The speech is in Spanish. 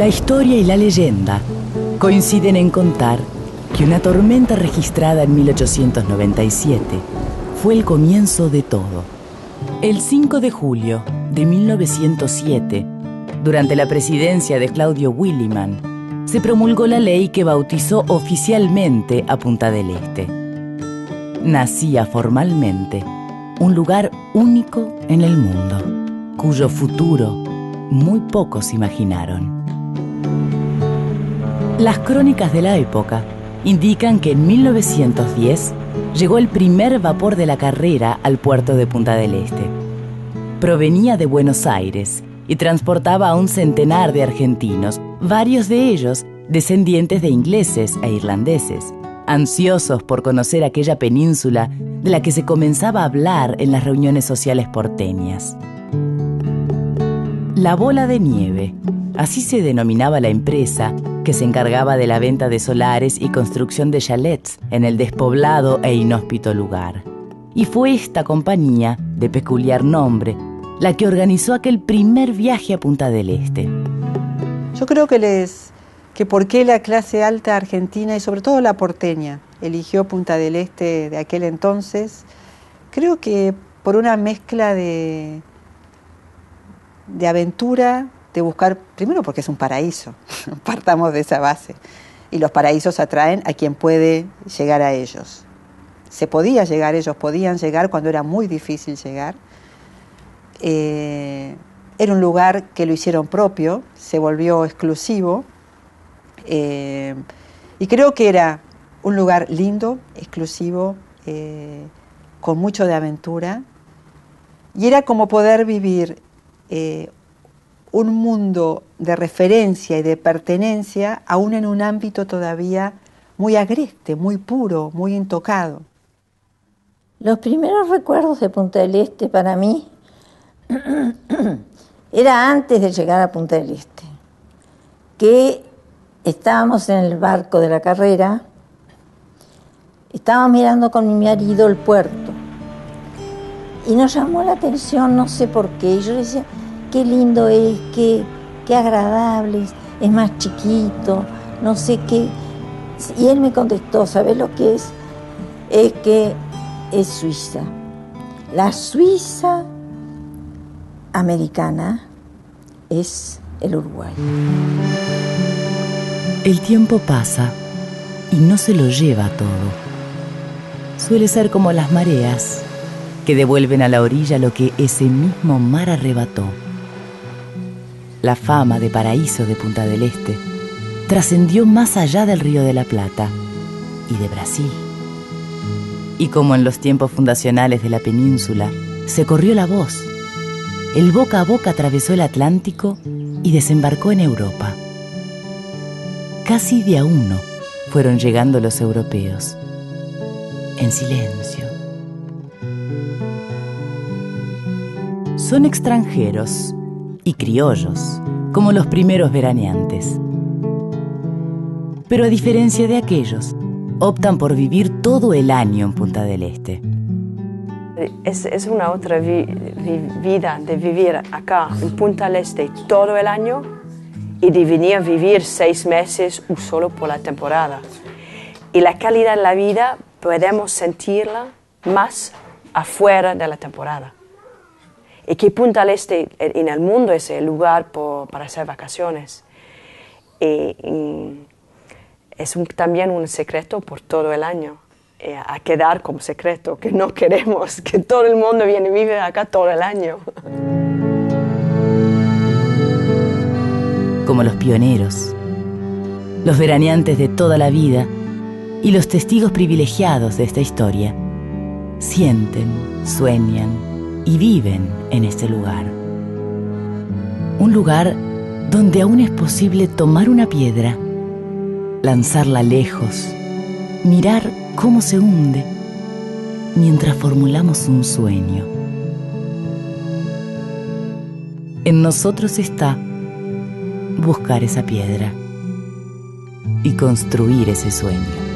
La historia y la leyenda coinciden en contar que una tormenta registrada en 1897 fue el comienzo de todo. El 5 de julio de 1907, durante la presidencia de Claudio Williman, se promulgó la ley que bautizó oficialmente a Punta del Este. Nacía formalmente un lugar único en el mundo, cuyo futuro muy pocos imaginaron. Las crónicas de la época indican que en 1910 llegó el primer vapor de la carrera al puerto de Punta del Este. Provenía de Buenos Aires y transportaba a un centenar de argentinos, varios de ellos descendientes de ingleses e irlandeses, ansiosos por conocer aquella península de la que se comenzaba a hablar en las reuniones sociales porteñas. La Bola de Nieve, así se denominaba la empresa que se encargaba de la venta de solares y construcción de chalets en el despoblado e inhóspito lugar. Y fue esta compañía, de peculiar nombre, la que organizó aquel primer viaje a Punta del Este. Yo creo que por qué la clase alta argentina y sobre todo la porteña eligió Punta del Este de aquel entonces, creo que por una mezcla de aventura, de buscar, primero porque es un paraíso, partamos de esa base, y los paraísos atraen a quien puede llegar a ellos. Se podía llegar, ellos podían llegar cuando era muy difícil llegar. Era un lugar que lo hicieron propio, se volvió exclusivo, y creo que era un lugar lindo, exclusivo, con mucho de aventura, y era como poder vivir un mundo de referencia y de pertenencia, aún en un ámbito todavía muy agreste, muy puro, muy intocado. Los primeros recuerdos de Punta del Este para mí era antes de llegar a Punta del Este, que estábamos en el barco de la carrera, estábamos mirando con mi marido el puerto y nos llamó la atención, no sé por qué, y yo le decía, qué lindo es, qué agradable es más chiquito, no sé qué. Y él me contestó, ¿sabes lo que es? Es que es Suiza. La Suiza americana es el Uruguay. El tiempo pasa y no se lo lleva todo. Suele ser como las mareas, que devuelven a la orilla lo que ese mismo mar arrebató. La fama de paraíso de Punta del Este trascendió más allá del Río de la Plata y de Brasil. Y como en los tiempos fundacionales de la península, se corrió la voz. El boca a boca atravesó el Atlántico y desembarcó en Europa. Casi de a uno fueron llegando los europeos, en silencio. Son extranjeros y criollos, como los primeros veraneantes. Pero a diferencia de aquellos, optan por vivir todo el año en Punta del Este. Es una otra vida de vivir acá en Punta del Este todo el año y de venir a vivir 6 meses o solo por la temporada. Y la calidad de la vida podemos sentirla más afuera de la temporada. Y que Punta del Este en el mundo es el lugar para hacer vacaciones. Y es también un secreto por todo el año, a quedar como secreto, que no queremos que todo el mundo viene y vive acá todo el año. Como los pioneros, los veraneantes de toda la vida y los testigos privilegiados de esta historia, sienten, sueñan y viven en este lugar. Un lugar donde aún es posible tomar una piedra, lanzarla lejos, mirar cómo se hunde, mientras formulamos un sueño. En nosotros está buscar esa piedra y construir ese sueño.